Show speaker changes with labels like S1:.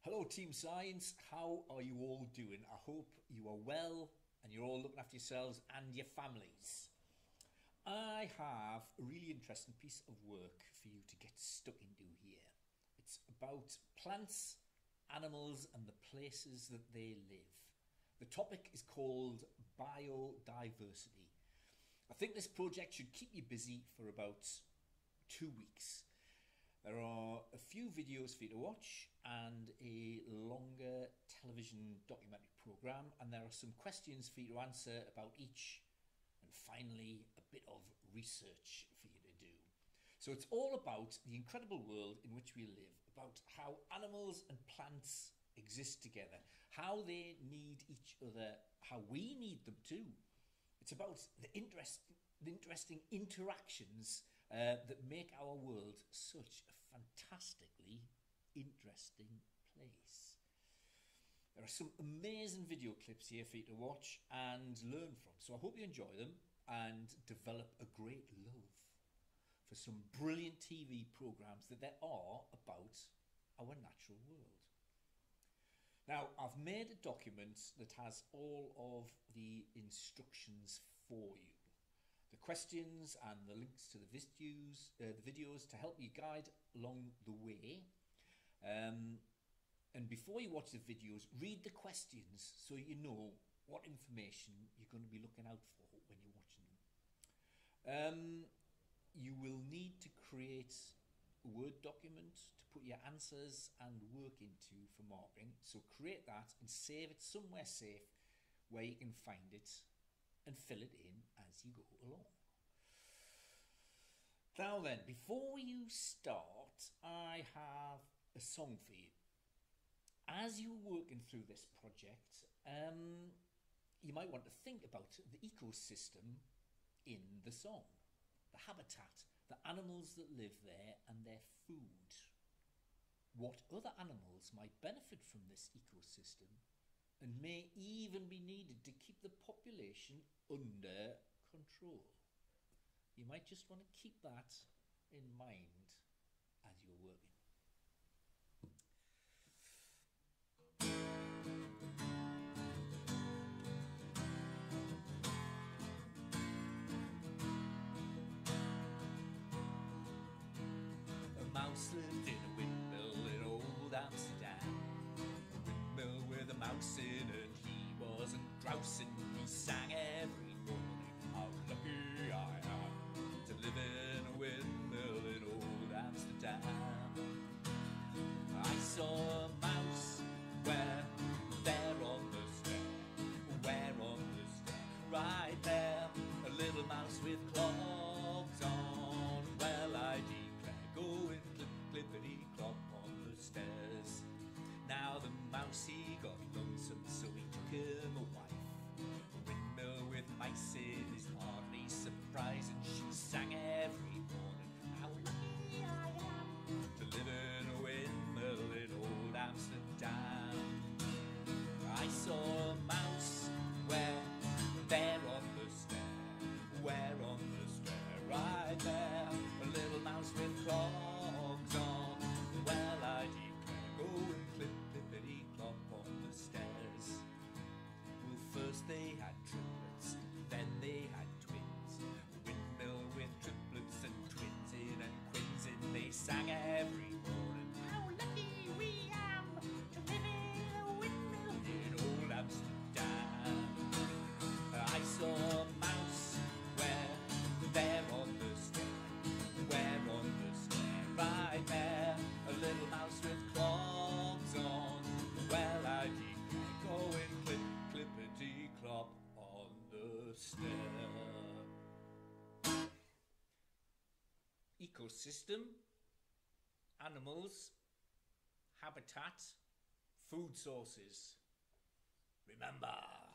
S1: Hello Team Science, how are you all doing? I hope you are well and you're all looking after yourselves and your families. I have a really interesting piece of work for you to get stuck into here. It's about plants, animals and the places that they live. The topic is called biodiversity. I think this project should keep you busy for about 2 weeks. There are a few videos for you to watch and a longer television documentary programme, and there are some questions for you to answer about each, and finally a bit of research for you to do. So it's all about the incredible world in which we live, about how animals and plants exist together, how they need each other, how we need them too. It's about the interesting interactions that make our world such a fantastically interesting place. There are some amazing video clips here for you to watch and learn from, so I hope you enjoy them and develop a great love for some brilliant TV programmes that there are about our natural world. Now, I've made a document that has all of the instructions for you, the questions and the links to the videos to help you guide along the way. And before you watch the videos, read the questions so you know what information you're going to be looking out for when you're watching them. You will need to create a Word document to put your answers and work into for marking. So create that and save it somewhere safe where you can find it and fill it in as you go along. Now then, before you start, I have a song for you. As you're working through this project, you might want to think about the ecosystem in the song, the habitat, the animals that live there and their food. What other animals might benefit from this ecosystem and may even be needed to keep the population under control. You might just want to keep that in mind as you're working. A mouse lived in a windmill in old Amsterdam. A windmill with a mouse in it, he wasn't grousing, he sang every morning, how lucky I am to live in a windmill in old Amsterdam. I saw a mouse there on the stair, right there, a little mouse with clogs on. Well, I declare, going clip, clippity clop on the stairs. Now the mouse, he got lonesome, so he took him a wife. A windmill with mice in is hardly surprising. She sang every morning, how lucky I am to live in a windmill in old Amsterdam. I saw a mouse there on the stair, right there, a little mouse with clogs on. Well, I declare, go and clip, clippity clop on the stairs. Well, first they had triplets, then they had twins. A windmill with triplets and twins in and quins in. They sang every morning, how lucky we am to live in a windmill in old Amsterdam. I saw a mouse there on the stair, right there, a little mouse with clogs on. Well, I declare, go and clip, clippity clop on the stair. Ecosystem, animals, habitat, food sources. Remember,